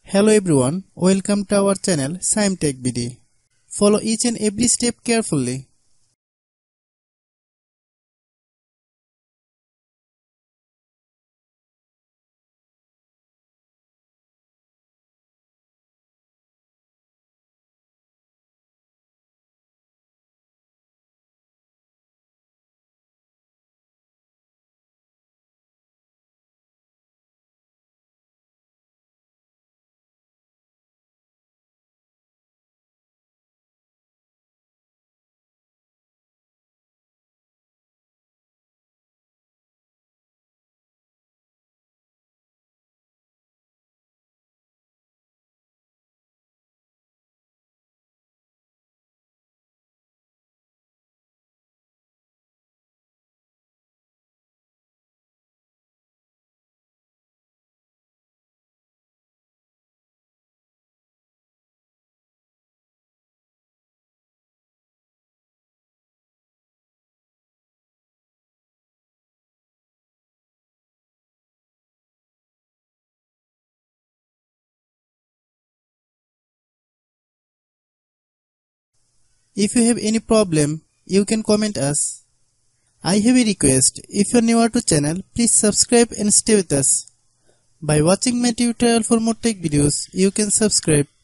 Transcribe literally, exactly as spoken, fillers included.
Hello everyone, welcome to our channel SciMTech B D. Follow each and every step carefully. If you have any problem, you can comment us. I have a request. If you are new to channel, please subscribe and stay with us. By watching my tutorial for more tech videos, you can subscribe.